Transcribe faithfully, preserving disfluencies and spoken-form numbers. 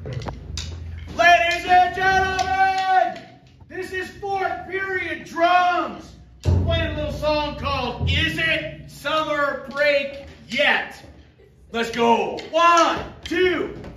Ladies and gentlemen, this is fourth period drums. We're playing a little song called Is It Summer Break Yet? Let's go. One, two,